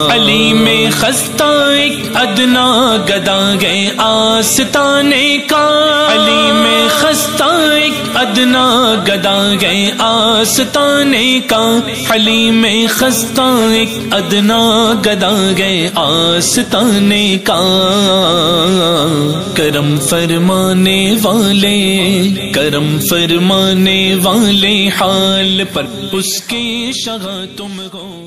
अली में खस्ता एक अदना गदा गए आस्ताने का। अली में खस्ता एक अदना गदा गए आस्ताने का। अली में खस्ता एक अदना गदा गए आस्ताने का। करम फरमाने वाले, करम फरमाने वाले हाल पर उसके शगा तुम हो।